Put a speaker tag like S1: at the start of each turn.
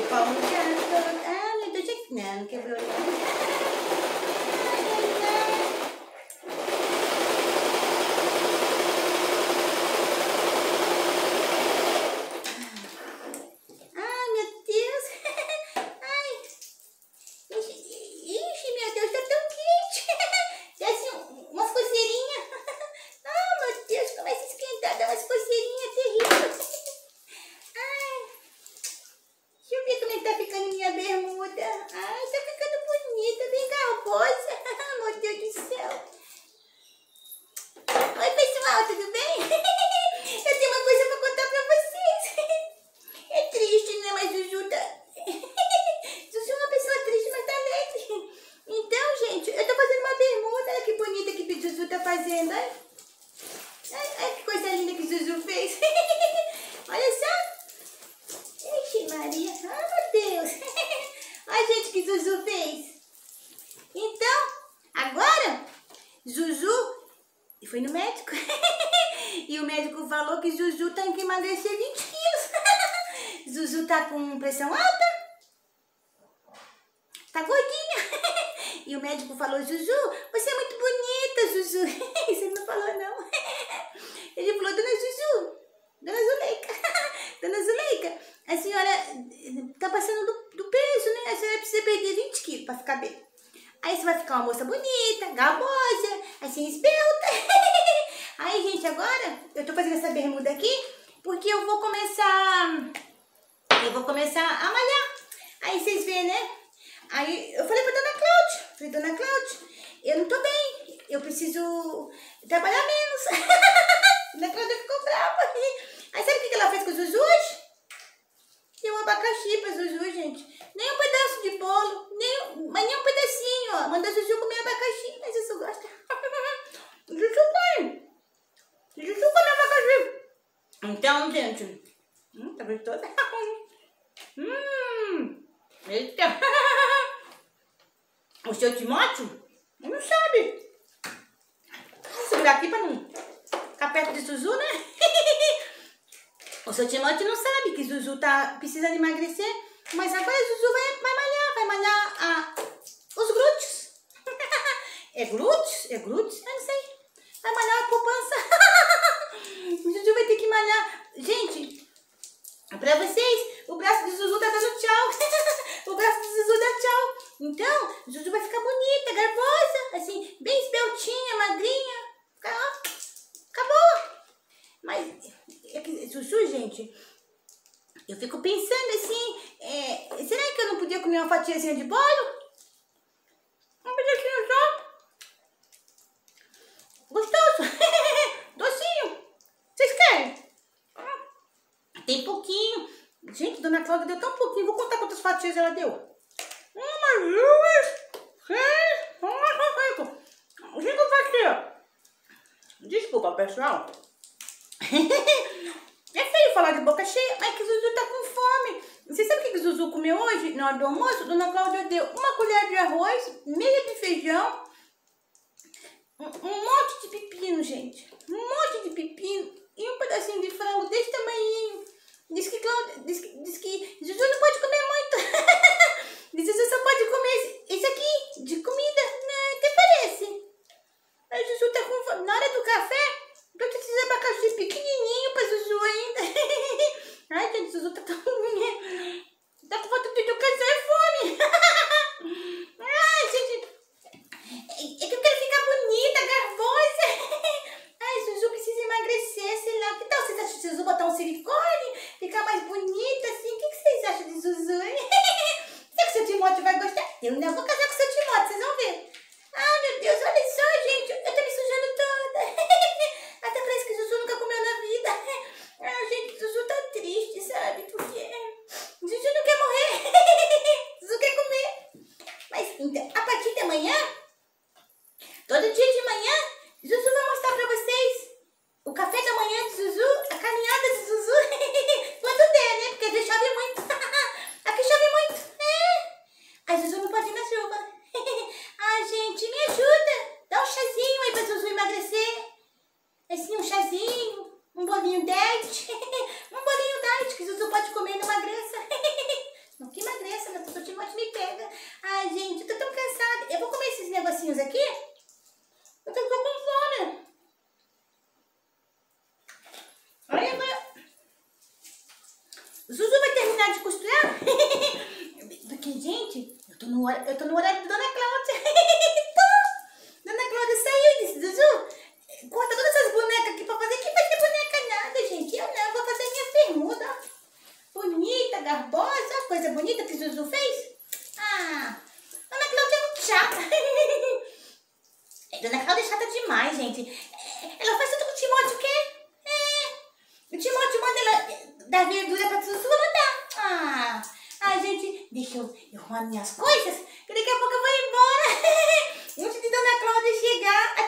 S1: Pão já. Ah, meu Deus, não quebrou. Bermuda. Ai, tá ficando bonita, bem garbosa. Meu Deus do céu. Oi, pessoal, tudo bem? Eu tenho uma coisa pra contar pra vocês. É triste, né? Mas Zuzu tá... Zuzu é uma pessoa triste, mas tá alegre. Então, gente, eu tô fazendo uma bermuda. Olha que bonita que o Zuzu tá fazendo, olha. Olha que coisa linda que o Zuzu fez. Olha só. Ixi, Maria. Ah, meu Deus. Olha, gente, que Zuzu fez. Então, agora, Zuzu foi no médico. E o médico falou que Zuzu tem que emagrecer 20 quilos. Zuzu tá com pressão alta. Tá gordinha. E o médico falou, Zuzu, você é muito bonita, Zuzu. Você não falou, não. Ele falou, dona Zuzu, dona Zuleika. Dona Zuleika, a senhora tá passando do peso, né? A senhora precisa perder 20 quilos pra ficar bem. Aí você vai ficar uma moça bonita, garbosa, assim, esbelta. Aí, gente, agora eu tô fazendo essa bermuda aqui porque eu vou começar a malhar. Aí vocês veem, né? Aí eu falei pra dona Cláudia, eu não tô bem, eu preciso trabalhar menos. Dona Cláudia ficou brava. Aí sabe o que ela fez com o Zuzu hoje? Deu um abacaxi pra Zuzu, gente. Nem um pedaço de bolo, mas nem um pedacinho, ó. Manda a Zuzu comer abacaxi, mas Zuzu gosta. Zuzu come. Zuzu come abacaxi. Então, gente, tá gostoso? Eita. O seu Timóteo não sabe. Vou segurar aqui pra não ficar perto de Zuzu, né? O seu Timóteo não sabe que Zuzu tá precisando emagrecer, mas agora Zuzu vai malhar os glúteos. É glúteos? É glúteos? Eu não sei. Vai malhar a poupança. Zuzu vai ter que malhar. Gente, pra vocês, o braço de Zuzu tá dando tchau. O braço de Zuzu dá tchau. Então, Zuzu vai ficar bonita, garbosa, assim, bem esbeltinha, magrinha. Acabou. Mas, é que Zuzu, gente, eu fico pensando assim, será que eu não podia comer uma fatiazinha de bolo? Um pedacinho só. Gostoso. Docinho. Vocês querem? Tem pouquinho. Gente, dona Cláudia deu tão pouquinho. Vou contar quantas fatias ela deu. Uma, duas, três, quatro, cinco. 5 fatias. Desculpa, pessoal. É feio falar de boca cheia, mas que Zuzu tá com fome. Você sabe o que Zuzu comeu hoje na hora do almoço? Dona Cláudia deu uma colher de arroz, meia de feijão, um monte de pepino, gente. Um monte de pepino e um pedacinho de frango desse tamanhinho. Diz que Zuzu não pode comer muito. Diz que Zuzu só pode comer esse aqui de comida. Não, até parece. Aí Zuzu tá com fome. Na hora do café, eu preciso de abacaxi pequenininho pra Zuzu ainda. Ai, gente, Zuzu tá tão... Tá com falta de educação e fome. Ai, gente. É que eu quero ficar bonita, garbosa. Ai, Zuzu precisa emagrecer, sei lá. Que tal vocês acham de Zuzu botar um silicone? Ficar mais bonita, assim? O que vocês acham de Zuzu? Será que o seu Timóteo vai gostar? Eu não vou casar com o seu Timóteo, vocês vão ver. Ai, meu Deus, olha só, gente. Eu tô me sujando toda. Até parece que Zuzu nunca comeu na vida. Ai, gente, Zuzu tá triste, sabe? Porque Zuzu não quer morrer. Zuzu quer comer. Mas, então, a partir de amanhã, todo dia de manhã, Zuzu vai mostrar pra vocês o café da manhã de Zuzu, a caminhada de Zuzu. Quando der, né? Porque às vezes chove muito. Aqui chove muito. A Zuzu não pode ir na chuva. Zuzu vai terminar de costurar? Porque, gente, eu tô no horário da Dona Cláudia. Dona Cláudia saiu e disse, Zuzu, corta todas essas bonecas aqui pra fazer. Quem vai ter boneca nada, gente? Eu não, vou fazer minha bermuda. Bonita, garbosa, coisa bonita que Zuzu fez. Ah, Dona Cláudia é muito chata. Dona Cláudia é chata demais, gente. Ela faz tudo com o Timóteo, o quê? O Timóteo manda ela dar verdura pra Zuzu, ela dá. Ai, gente, deixa eu arrumar minhas coisas, que daqui a pouco eu vou embora. Antes de Dona Cláudia chegar.